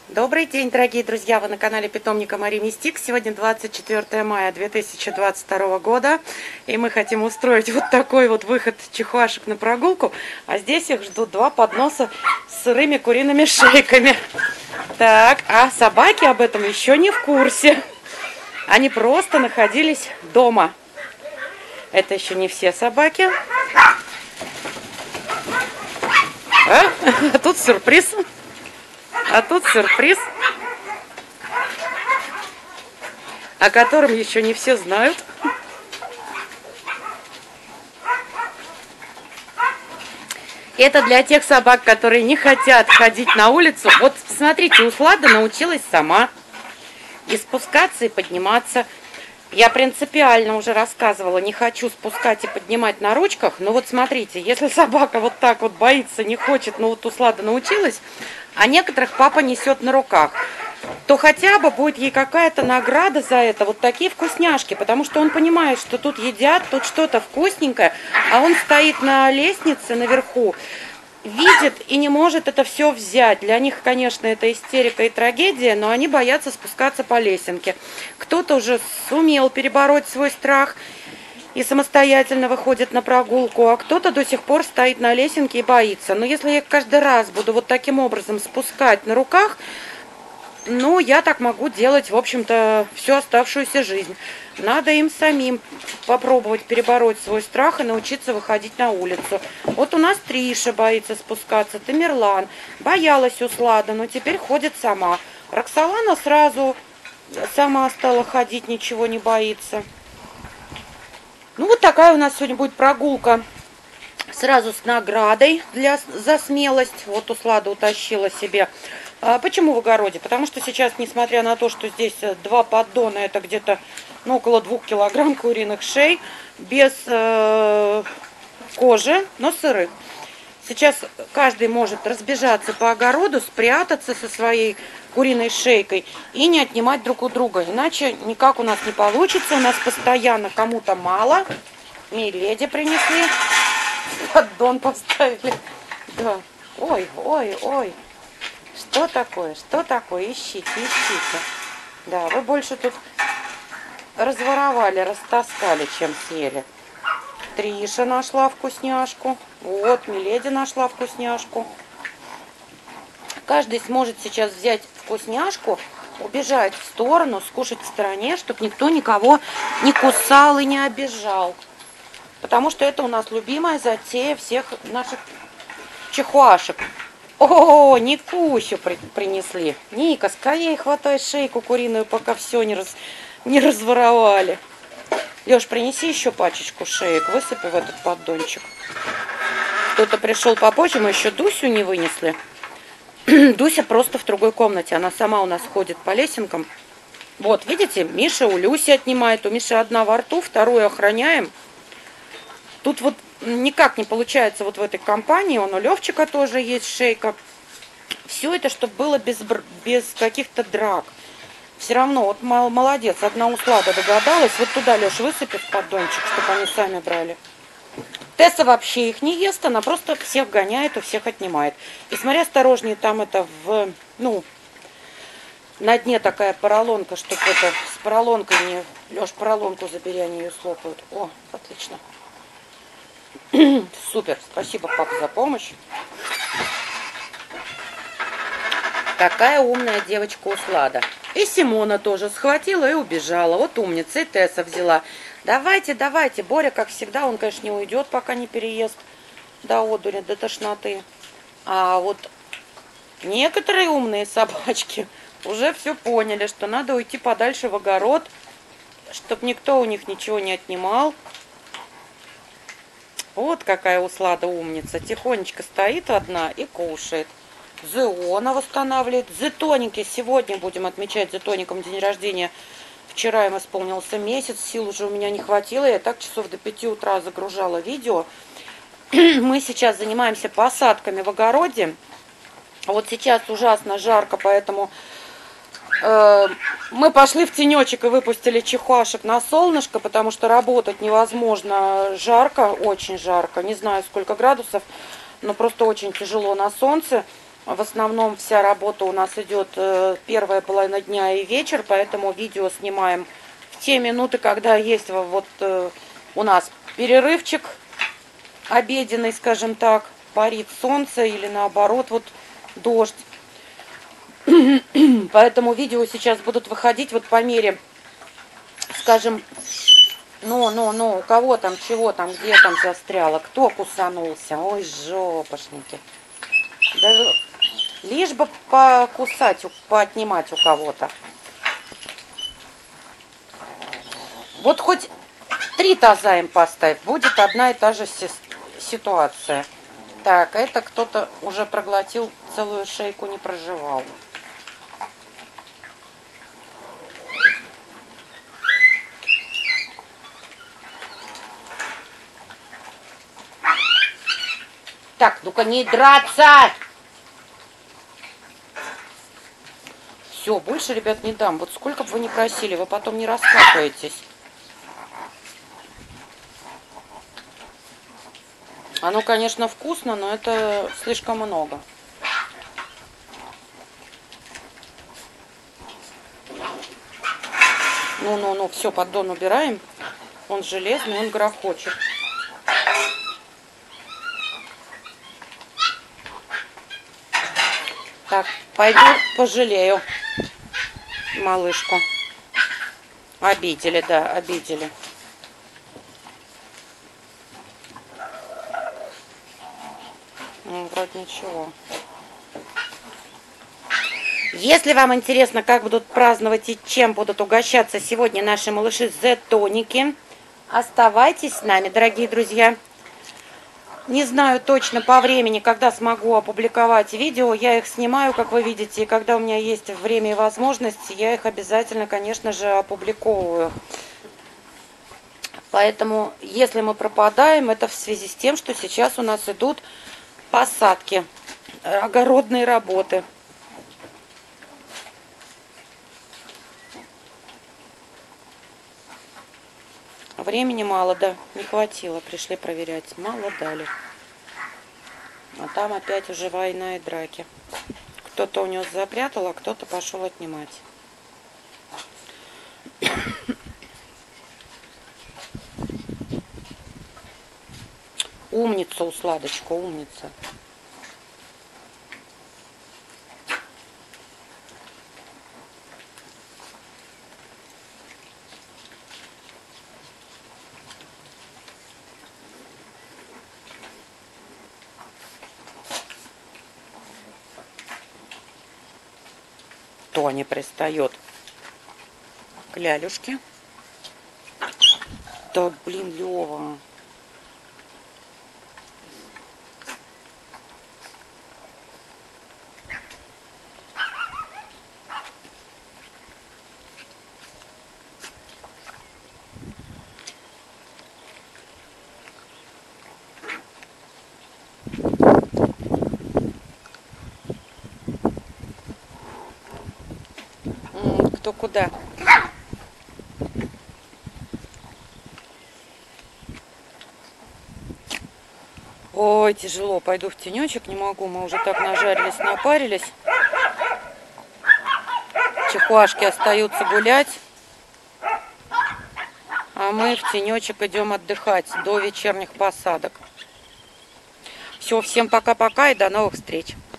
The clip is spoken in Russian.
Добрый день, дорогие друзья! Вы на канале питомника Мари Мистик. Сегодня 24 мая 2022 года. И мы хотим устроить вот такой вот выход чихуашек на прогулку. А здесь их ждут два подноса с сырыми куриными шейками. Так, а собаки об этом еще не в курсе. Они просто находились дома. Это еще не все собаки. А тут сюрприз. О котором еще не все знают. Это для тех собак, которые не хотят ходить на улицу. Вот смотрите, Услада научилась сама и спускаться, и подниматься. Я принципиально уже рассказывала, не хочу спускать и поднимать на ручках. Но вот смотрите, если собака вот так вот боится, не хочет, но вот Услада научилась, а некоторых папа несет на руках, то хотя бы будет ей какая-то награда за это, вот такие вкусняшки, потому что он понимает, что тут едят, тут что-то вкусненькое, а он стоит на лестнице наверху, видит и не может это все взять. Для них, конечно, это истерика и трагедия, но они боятся спускаться по лесенке. Кто-то уже сумел перебороть свой страх и самостоятельно выходит на прогулку, а кто-то до сих пор стоит на лесенке и боится. Но если я каждый раз буду вот таким образом спускать на руках, ну, я так могу делать, в общем-то, всю оставшуюся жизнь. Надо им самим попробовать перебороть свой страх и научиться выходить на улицу. Вот у нас Триша боится спускаться, Тамерлан боялась Услада, но теперь ходит сама. Роксолана сразу сама стала ходить, ничего не боится. Ну, вот такая у нас сегодня будет прогулка. Сразу с наградой за смелость. Вот Услада утащила себе. Почему в огороде? Потому что сейчас, несмотря на то, что здесь два поддона, это где-то около 2 килограмм куриных шей, без кожи, но сырых. Сейчас каждый может разбежаться по огороду, спрятаться со своей куриной шейкой и не отнимать друг у друга. Иначе никак у нас не получится. У нас постоянно кому-то мало. Миледи принесли. Поддон поставили. Да. Ой, ой, ой. Что такое? Что такое? Ищите, ищите. Да, вы больше тут разворовали, растаскали, чем съели. Триша нашла вкусняшку. Вот, Миледи нашла вкусняшку. Каждый сможет сейчас взять вкусняшку, убежать в сторону, скушать в стороне, чтобы никто никого не кусал и не обижал. Потому что это у нас любимая затея всех наших чихуашек. О, Никусю принесли. Ника, скорее хватай шейку куриную, пока все не разворовали. Леш, принеси еще пачечку шеек, высыпи в этот поддончик. Кто-то пришел попозже, мы еще Дусю не вынесли. Дуся просто в другой комнате, она сама у нас ходит по лесенкам. Вот, видите, Миша у Люси отнимает, у Миши одна во рту, вторую охраняем. Тут вот никак не получается вот в этой компании, у Левчика тоже есть шейка. Все это, чтобы было без каких-то драк. Все равно, вот молодец, одна Услада догадалась. Вот туда, Леш, высыпи в поддончик, чтобы они сами брали. Тесса вообще их не ест, она просто всех гоняет, у всех отнимает. И смотри, осторожнее, там это на дне такая поролонка, чтобы это с поролонкой не... Леш, поролонку забери, они ее слопают. О, отлично. Супер, спасибо, папа, за помощь. Такая умная девочка Услада. И Симона тоже схватила и убежала. Вот умница, и Тесса взяла. Давайте, давайте. Боря, как всегда, он, конечно, не уйдет, пока не переест до одури, до тошноты. А вот некоторые умные собачки уже все поняли, что надо уйти подальше в огород, чтобы никто у них ничего не отнимал. Вот какая Услада умница. Тихонечко стоит одна и кушает. Зеона восстанавливает. Зетоники. Сегодня будем отмечать Зетоником день рождения. Вчера им исполнился месяц. Сил уже у меня не хватило. Я так часов до 5 утра загружала видео. Мы сейчас занимаемся посадками в огороде. Вот сейчас ужасно жарко, поэтому... Мы пошли в тенечек и выпустили чихуашек на солнышко, потому что работать невозможно, жарко, очень жарко, не знаю сколько градусов, но просто очень тяжело на солнце. В основном вся работа у нас идет первая половина дня и вечер, поэтому видео снимаем в те минуты, когда есть вот у нас перерывчик обеденный, скажем так, парит солнце или наоборот вот дождь. Поэтому видео сейчас будут выходить вот по мере, скажем, ну, у кого там, чего там, где там застряло, кто кусанулся. Ой, жопошники. Даже лишь бы покусать, поотнимать у кого-то. Вот хоть 3 таза им поставь, будет одна и та же ситуация. Так, это кто-то уже проглотил целую шейку, не проживал. Так, ну-ка не драться! Все, больше, ребят, не дам. Вот сколько бы вы ни просили, вы потом не раскапаетесь. Оно, конечно, вкусно, но это слишком много. Ну, все, поддон убираем. Он железный, он грохочет. Так, пойду пожалею малышку. Обидели, да, обидели. Ну, вроде ничего. Если вам интересно, как будут праздновать и чем будут угощаться сегодня наши малыши Z-тоники, оставайтесь с нами, дорогие друзья. Не знаю точно по времени, когда смогу опубликовать видео. Я их снимаю, как вы видите, и когда у меня есть время и возможность, я их обязательно, конечно же, опубликовываю. Поэтому, если мы пропадаем, это в связи с тем, что сейчас у нас идут посадки, огородные работы. Времени мало, да, не хватило, пришли проверять, мало дали. А там опять уже война и драки. Кто-то унес, запрятал, а кто-то пошел отнимать. Умница, Усладочка, умница. Кто не пристает к лялюшке? Так, блин, Лёва. Кто куда? Ой, тяжело. Пойду в тенечек, не могу. Мы уже так нажарились, напарились. Чихуашки остаются гулять. А мы в тенечек идем отдыхать до вечерних посадок. Все, всем пока-пока и до новых встреч.